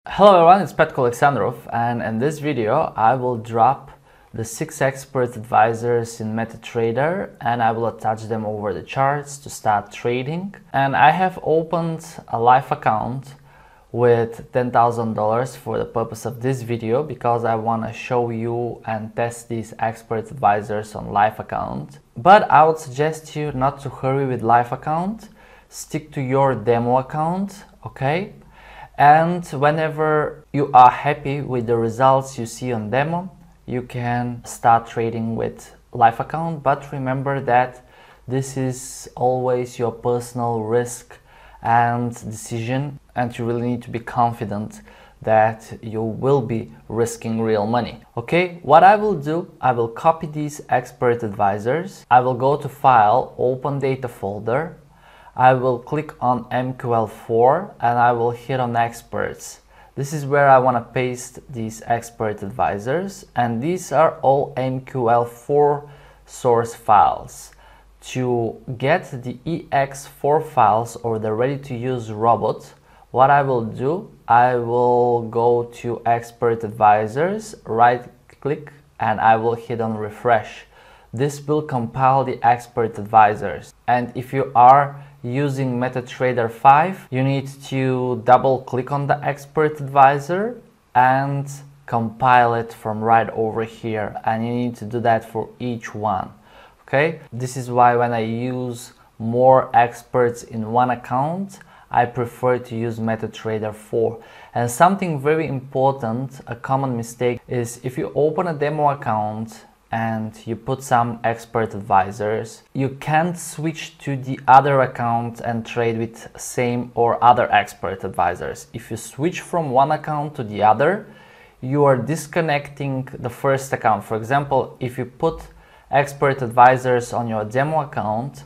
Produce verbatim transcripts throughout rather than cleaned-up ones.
Hello everyone, it's Petko Alexandrov, and in this video I will drop the six expert advisors in MetaTrader and I will attach them over the charts to start trading. And I have opened a live account with ten thousand dollars for the purpose of this video because I want to show you and test these expert advisors on live account. But I would suggest you not to hurry with live account, stick to your demo account, okay? And whenever you are happy with the results you see on demo, you can start trading with live account. But remember that this is always your personal risk and decision, and you really need to be confident that you will be risking real money. Okay, what I will do, I will copy these expert advisors. I will go to File, Open Data folder. I will click on M Q L four and I will hit on Experts. This is where I want to paste these expert advisors, and these are all M Q L four source files. To get the E X four files or the ready-to-use robot, what I will do, I will go to Expert Advisors, right-click, and I will hit on Refresh. This will compile the expert advisors. And if you are using MetaTrader five, you need to double click on the expert advisor and compile it from right over here, and you need to do that for each one. Okay, this is why when I use more experts in one account, I prefer to use MetaTrader four. And something very important, a common mistake, is if you open a demo account and you put some expert advisors, you can't switch to the other account and trade with same or other expert advisors. If you switch from one account to the other, you are disconnecting the first account. For example, if you put expert advisors on your demo account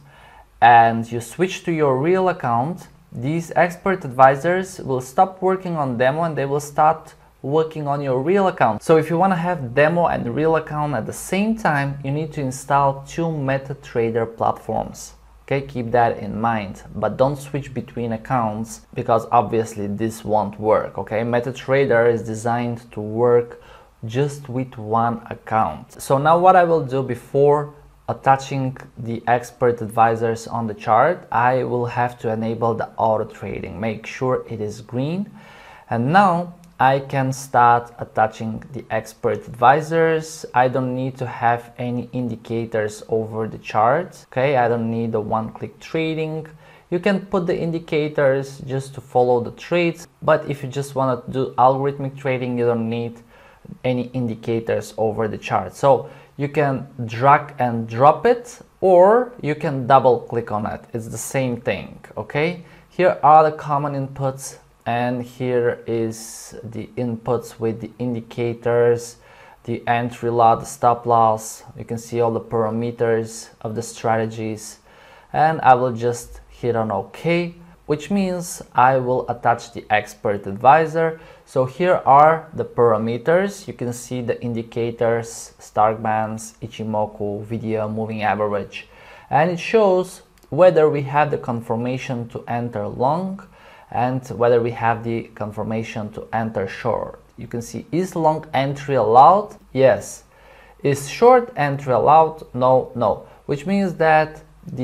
and you switch to your real account, these expert advisors will stop working on demo and they will start working on your real account. So if you want to have demo and real account at the same time, you need to install two MetaTrader platforms. Okay, keep that in mind, but don't switch between accounts because obviously this won't work. Okay, MetaTrader is designed to work just with one account. So now what I will do before attaching the expert advisors on the chart, I will have to enable the auto trading. Make sure it is green, and now I can start attaching the expert advisors. I don't need to have any indicators over the chart. Okay, I don't need the one-click trading. You can put the indicators just to follow the trades, but if you just want to do algorithmic trading, you don't need any indicators over the chart. So you can drag and drop it, or you can double click on it. It's the same thing. Okay, here are the common inputs, and here is the inputs with the indicators, the entry lot, the stop loss. You can see all the parameters of the strategies, and I will just hit on OK, which means I will attach the expert advisor. So here are the parameters. You can see the indicators, Stark bands, Ichimoku, video, moving average, and it shows whether we have the confirmation to enter long and whether we have the confirmation to enter short. You can see, is long entry allowed? Yes. Is short entry allowed? No, no. Which means that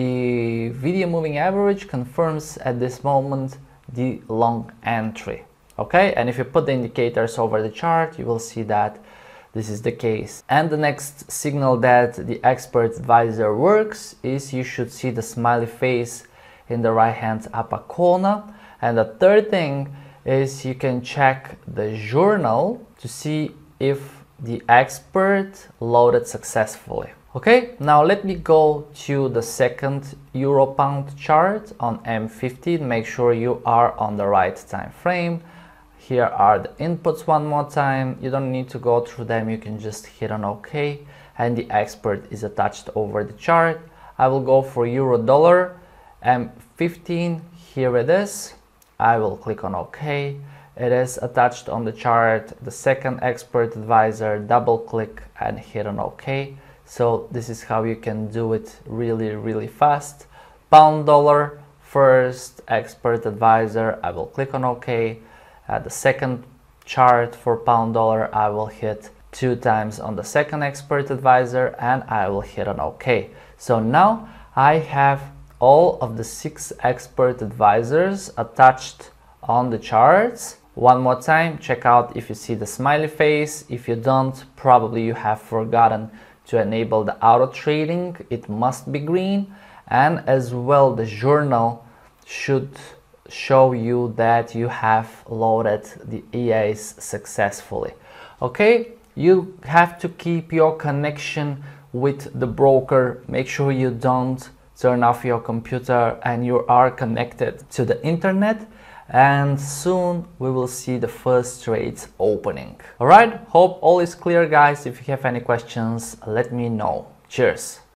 the video moving average confirms at this moment the long entry. Okay, and if you put the indicators over the chart, you will see that this is the case. And the next signal that the expert advisor works is you should see the smiley face in the right hand upper corner. And the third thing is you can check the journal to see if the expert loaded successfully. Okay, now let me go to the second euro pound chart on M fifty. Make sure you are on the right time frame. Here are the inputs one more time. You don't need to go through them. You can just hit on OK, and the expert is attached over the chart. I will go for euro dollar M fifteen. Here it is. I will click on OK. It is attached on the chart. The second expert advisor, double click and hit on OK. So this is how you can do it really, really fast. Pound dollar, first expert advisor, I will click on OK. Uh, the second chart for pound dollar, I will hit two times on the second expert advisor and I will hit on OK. So now I have all of the six expert advisors attached on the charts. One more time, check out if you see the smiley face. If you don't, probably you have forgotten to enable the auto trading. It must be green. And as well, the journal should show you that you have loaded the E As successfully. Okay, you have to keep your connection with the broker. Make sure you don't turn off your computer and you are connected to the internet, and soon we will see the first trades opening. All right, hope all is clear, guys. If you have any questions, let me know. Cheers.